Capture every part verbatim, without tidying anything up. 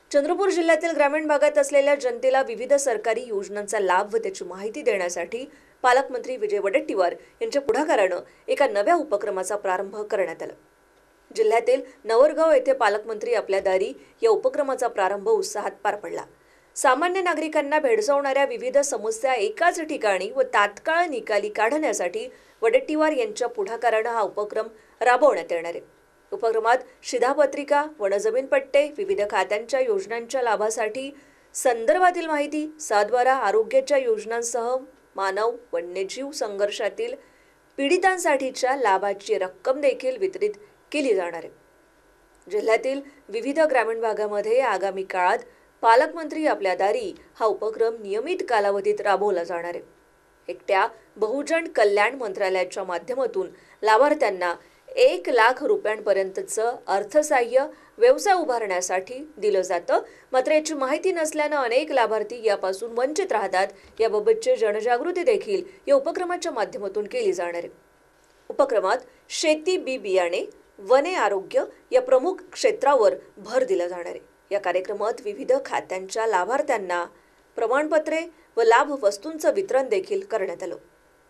चंद्रपूर जिल्ह्यातील ग्रामीण भागात असलेल्या जनतेला विविध सरकारी योजनांचा लाभ व त्याची माहिती देण्यासाठी पालकमंत्री विजय वडेट्टीवार यांच्या पुढाकाराने एका नव्या उपक्रमाचा प्रारंभ करण्यात आला। जिल्ह्यातील नवरगाव येथे पालकमंत्री आपल्या दारी या उपक्रमाचा प्रारंभ उत्साहात पार पडला। सामान्य नागरिकांना भेडसावणाऱ्या विविध समस्या एकाच ठिकाणी व तात्काळ निकाली काढण्यासाठी वडेट्टीवार यांच्या पुढाकाराने हा उपक्रम राबवण्यात येणार आहे। उपक्रमात शिधापत्रिका, वनजमीन पट्टे, विविध खात्यांच्या योजनांच्या लाभासाठी संदर्भातील माहिती, सातबारा आरोग्याच्या योजनांसह मानव वन्यजीव संघर्षातील पीडितांसाठीच्या लाभाची रक्कम देखील वितरित केली जाणार आहे। जिल्ह्यातील विविध ग्रामीण भागामध्ये आगामी काळात पालकमंत्री आपल्या दारी हा उपक्रम नियमित कालावधीत राबवला जाणार आहे। एकट्या बहुजन कल्याण मंत्रालयाच्या माध्यमातून लाभार्थ्यांना एक लाख रुपयांपर्यंतचं अर्थसहाय्य व्यवसाय उभारण्यासाठी दिलं जातं। मात्र याची माहिती नसल्यानं अनेक लाभार्थी यापासून वंचित राहतात। याबाबतची जनजागृती देखील या उपक्रमाच्या माध्यमातून केली जाणार आहे। उपक्रमात शेती, बी बियाणे, वने, आरोग्य या प्रमुख क्षेत्रावर भर दिला जाणार आहे। या कार्यक्रमात विविध खात्यांच्या लाभार्थ्यांना प्रमाणपत्रे व लाभ वस्तूंचं वितरण देखील करण्यात आलं।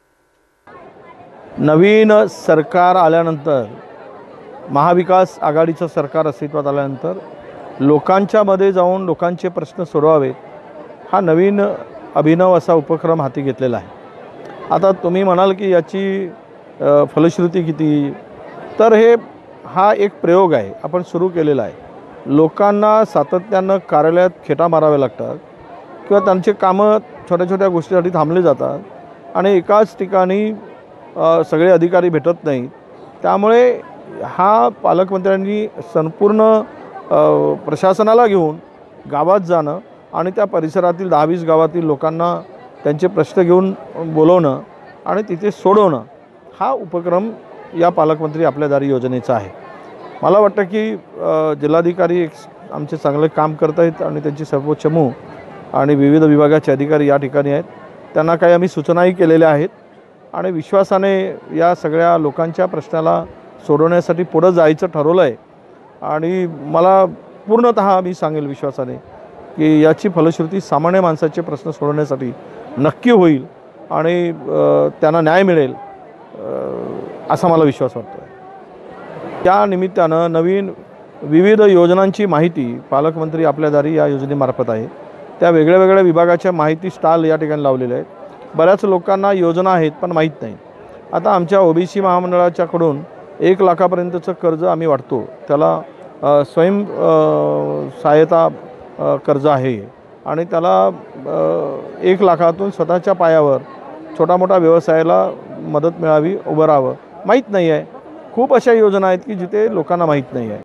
नवीन सरकार आल्यानंतर, महाविकास आघाडीचं सरकार अस्तित्वात आल्यानंतर लोकांच्या मध्ये जाऊन लोकांचे प्रश्न सोडवावेत हा नवीन अभिनव असा उपक्रम हाती घेतलेला आहे। आता तुम्ही म्हणाल की याची फलश्रुती किती, तर हे हा एक प्रयोग आहे, आपण सुरू केलेला आहे। लोकांना सातत्यानं कार्यालयात खेटा मारावे लागतात किंवा त्यांचे कामं छोट्या छोट्या गोष्टीसाठी थांबले जातात आणि एकाच ठिकाणी सगळे अधिकारी भेटत नाहीत। त्यामुळे हा पालकमंत्र्यांनी संपूर्ण प्रशासनाला घेऊन गावात जाणं आणि त्या परिसरातील दहा वीस गावातील लोकांना त्यांचे प्रश्न घेऊन बोलवणं आणि तिथे सोडवणं हा उपक्रम या पालकमंत्री आपल्या दारी योजनेचा आहे। मला वाटतं की जिल्हाधिकारी एक आमचे चांगले काम करत आहेत आणि त्यांची सर्व चमू आणि विविध विभागाचे अधिकारी या ठिकाणी आहेत। त्यांना काही आम्ही सूचनाही केलेल्या आहेत आणि विश्वासाने या सगळ्या लोकांच्या प्रश्नाला सोडवण्यासाठी पुढे जायचं ठरवलं आहे। आणि मला पूर्णतः मी सांगेल विश्वासाने की याची फलश्रुती सामान्य माणसाचे प्रश्न सोडवण्यासाठी नक्की होईल आणि त्यांना न्याय मिळेल असा मला विश्वास वाटतो आहे। त्या निमित्तानं नवीन विविध योजनांची माहिती पालकमंत्री आपल्या दारी या योजनेमार्फत आहे। त्या वेगळ्या वेगळ्या विभागाच्या माहिती स्टॉल या ठिकाणी लावलेले आहेत। बऱ्याच लोकांना योजना आहेत पण माहीत नाही। आता आमच्या ओबीसी महामंडळाच्याकडून एक लाखापर्यंतचं कर्ज आम्ही वाटतो, त्याला स्वयं सहायता कर्ज आहे आणि त्याला एक लाखातून स्वतःच्या पायावर छोटा मोठा व्यवसायाला मदत मिळावी, उभं राहावं, माहीत नाही आहे। खूप अशा योजना आहेत की जिथे लोकांना माहीत नाही आहे।